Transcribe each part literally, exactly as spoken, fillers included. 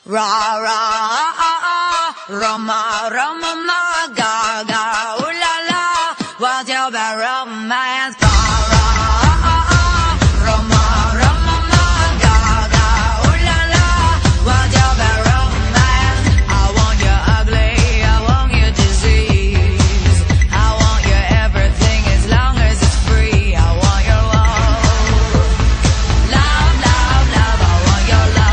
Ra ra ah ah, Roma Roma ma ga ga, ooh la la, what's your bad romance? Ra ra ah ah, Roma Roma ma ga ga, ooh la la, what's your bad romance? I want you ugly, I want you disease, I want you everything as long as it's free. I want your love, love, love, love. I want your love.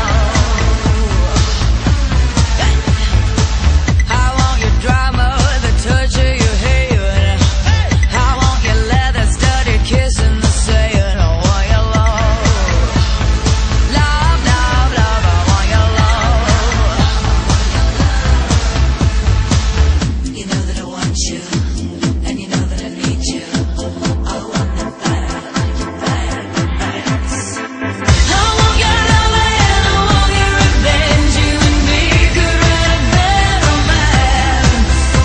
Drama, the touch of your hair. I want your leather studded kiss in the sand. I want your love, love, love, love. I want your love. You know that I want you, and you know that I need you. I want that bad, bad, bad. I want your love and I want your revenge. You and me could write a bad romance.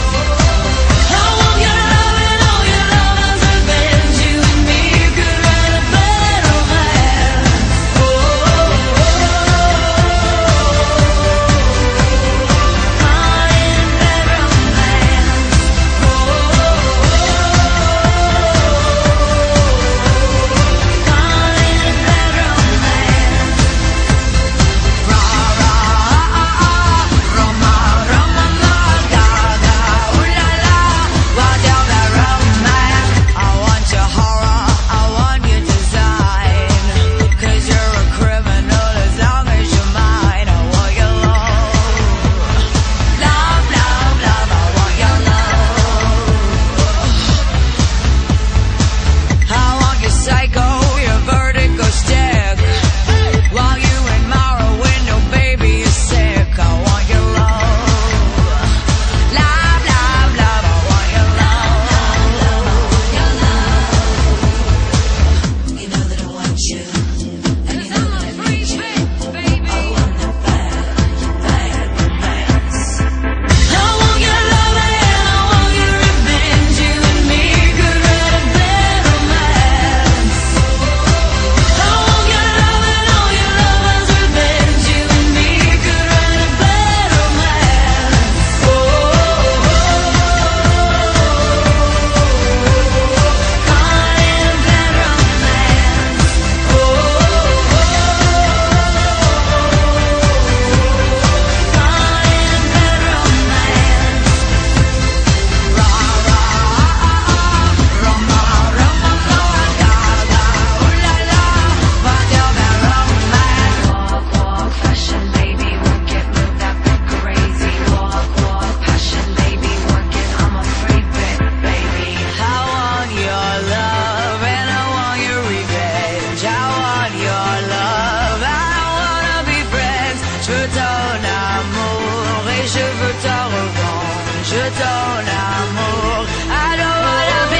Je donne amour, I don't wanna be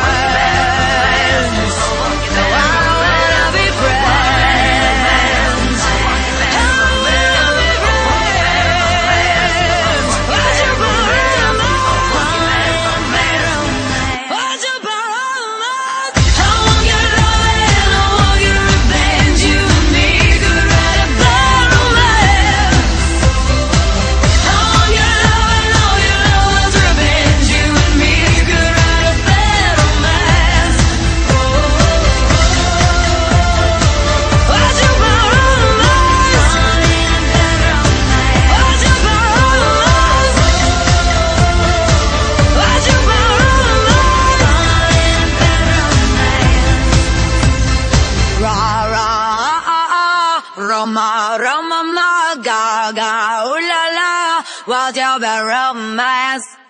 friends. No, I don't wanna be friends. I don't wanna be friends. What's your problem? What's your problem? I want your love and I want your revenge. You and me could write a bad romance. I want your love and all your love's revenge. You and me could write a bad romance. What's your problem? What's your problem? What's your problem? Ra ra ah ah, Roma Roma ma ga ga, ooh la la, what's your bad romance?